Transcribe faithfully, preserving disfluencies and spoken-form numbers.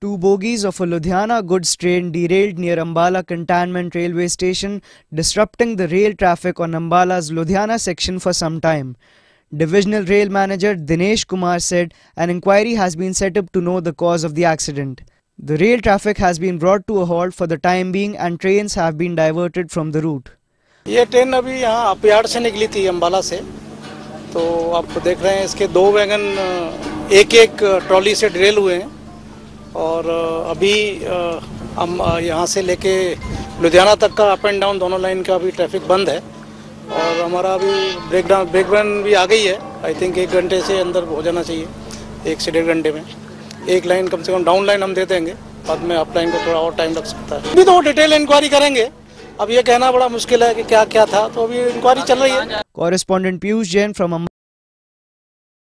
Two bogies of a Ludhiana goods train derailed near Ambala Cantonment Railway Station, disrupting the rail traffic on Ambala's Ludhiana section for some time. Divisional Rail Manager Dinesh Kumar said an inquiry has been set up to know the cause of the accident. The rail traffic has been brought to a halt for the time being and trains have been diverted from the route. ये train अभी यहाँ अपयार्ड से निकली थी अम्बाला से, तो आप देख रहे हैं इसके दो वैगन एक एक ट्रॉली से डिरेल हुए हैं और अभी हम यहाँ से लेके लुधियाना तक का अप एंड डाउन दोनों लाइन का अभी ट्रैफिक बंद है और हमारा अभी ब्रेक डाउन ब्रेक डाउन भी आ गई है। आई थिंक एक घंटे से अंदर हो जाना चाहिए, एक से डेढ़ घंटे में एक लाइन कम से कम डाउन लाइन हम दे देंगे, बाद में अप लाइन को थोड़ा और टाइम लग सकता है। अभी तो डिटेल इंक्वायरी करेंगे, अब ये कहना बड़ा मुश्किल है कि क्या क्या था, तो अभी इंक्वायरी चल रही है। Correspondent Piyush Jain from